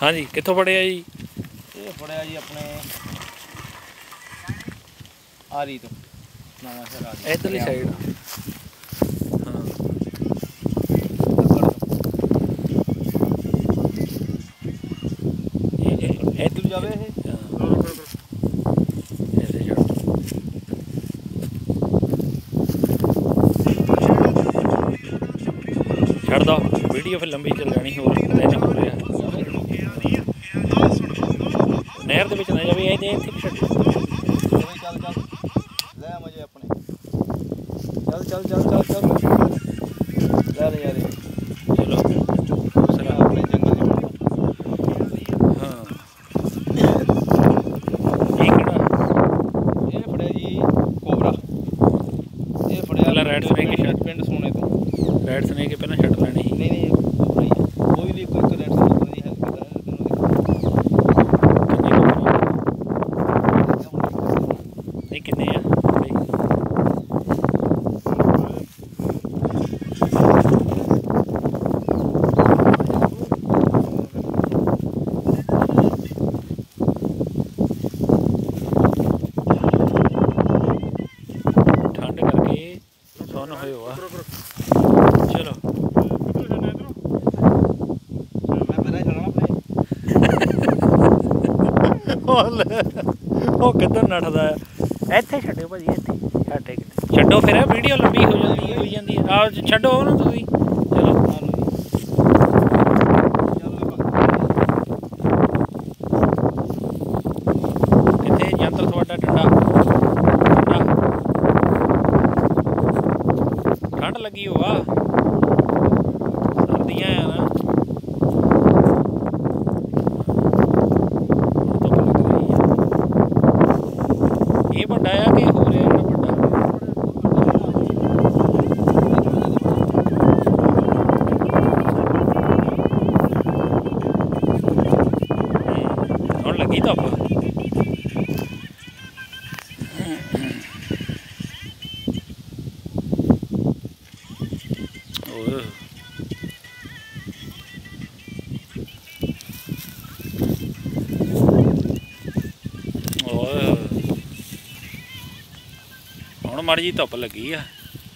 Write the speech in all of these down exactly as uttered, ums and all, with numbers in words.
हाँ जी कितों फड़िया जी? ये फड़िया जी अपने आरी तो नवा शहर आरी इधरली साइड। हाँ इधर जावे है छड़ दो वीडियो फिर लंबी चल जानी हो दिन हो रहा नहर दे विच ना जावे ए इत्थे छड़ चल चल ले मजे अपने चल चल चल चल चल ले ले यार चलो दूसरा अपने जंगल हाँ ये केड़ा ये फड़िया जी कोबरा ये फड़िया पहला रेड स्नेक के शर्ट पिंड सोने तो रेड स्नेक के पहला शर्ट लेनी नहीं नहीं कोबरा ही है कोई भी कोई रेड स्नेक नहीं हेल्प करता है नहीं कितने हैं ठंड करके सोन होए हुआ चलो मैं पहले चलना अपने ਉਹ ਕਿੱਧਰ ਨੱਠਦਾ ਆ ਇੱਥੇ ਛੱਡਿਓ ਭਾਜੀ ਇੱਥੇ ਛੱਡੇ ਕਿਤੇ ਛੱਡੋ ਫਿਰ ਵੀਡੀਓ ਲੰਬੀ ਹੋ ਜਾਂਦੀ ਹੋਈ ਜਾਂਦੀ ਆ ਛੱਡੋ ਉਹਨੂੰ ਤੁਸੀਂ ਚਲੋ ਕਿੱਥੇ ਯੰਤਰ ਤੁਹਾਡਾ ਡੰਡਾ ਡੰਡਾ ਠੰਡ ਲੱਗੀ ਹੋਆ ਸਰਦੀਆਂ ਆ ਨਾ ਇਹ ਵੱਡਾ ਆ ਕਿ ਹੋ ਰਿਹਾ ਜਿਹੜਾ ਵੱਡਾ ਹੁਣ ਲੱਗੀ ਧੁੱਪ ਓਏ ਓਏ ਹੁਣ ਮਾੜੀ ਜੀ ਧੁੱਪ ਲੱਗੀ ਆ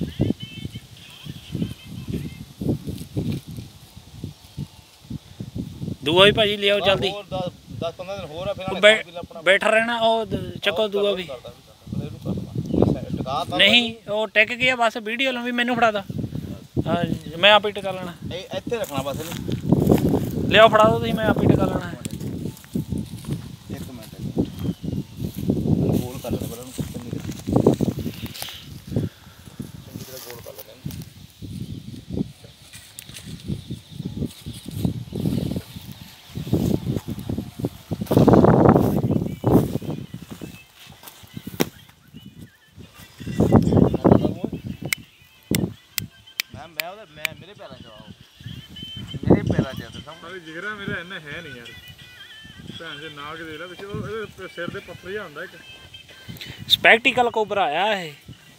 ਦੂਆ ਵੀ ਭਾਜੀ ਲਿਆਓ ਜਲਦੀ दस पंद्रह दिन हो रहा फिर बैठा रहना ओ चको दूआ भी नहीं वो टिक गया बस वीडियो लंबी मैनू फड़ा दा मैं आप ही टिका लेना ਇੱਥੇ ਰੱਖਣਾ ਬਸ लियाओ फड़ा दो मैं आप ही टिका लेना है ਇੱਕ ਮਿੰਟ ਗੋਲ ਕਰ ਲੈਣਾ ਪਹਿਲਾਂ ਚੰਗੀ ਤਰ੍ਹਾਂ ਗੋਲ ਕਰ ਲੈਣਾ मैं उधर मैं मेरे पैरों से आओ मेरे पैरों से तो अरे जिगरा मेरा इन्ना है नहीं यार भैन से नाग दे ला पिछे वो सिर दे पत्थर ही आंदा एक स्पेक्टिकल कोबरा आया है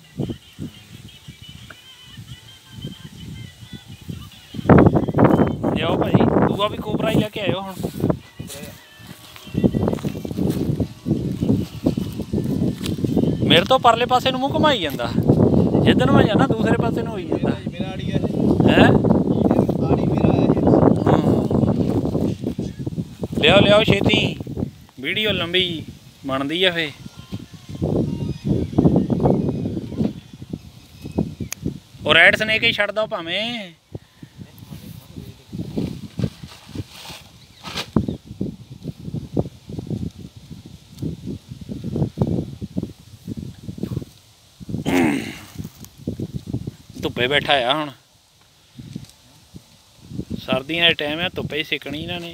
लियाओ भाई दूआ भी कोबरा ही लेके आयो हुण मेरे तो परले पासे नूं मूंह घुमाई जांदा जिधर मैं जाना दूसरे पासे नूं होई जांदा मेरा आड़ी है हैं आड़ी मेरा है लियाओ लियाओ छेती वीडियो लंबी बनदी है फे और रेड स्नेक ही छड़ दो भावें धुप्पे बैठा है हुण सर्दियों का टाइम है धुप्पे सेकनी इन्होंने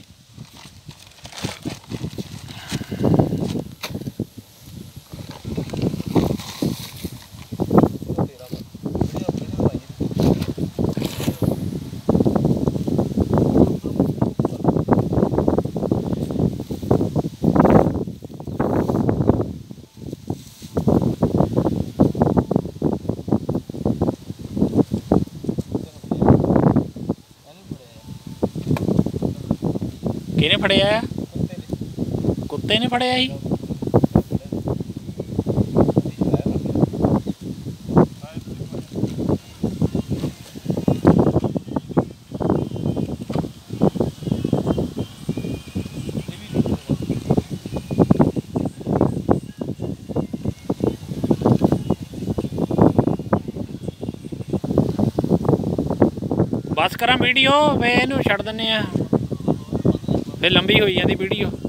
ਕਿਹਨੇ ਫੜਿਆ ਆ? ਕੁੱਤੇ ਨੇ ਕੁੱਤੇ ਨੇ ਫੜਿਆ ਸੀ? ਬਸ ਕਰਾਂ ਵੀਡੀਓ, ਵੇ ਇਹਨੂੰ ਛੱਡ ਦਿੰਦੇ ਆ, ਫਿਰ ਲੰਬੀ ਹੋਈ ਜਾਂਦੀ ਵੀਡੀਓ।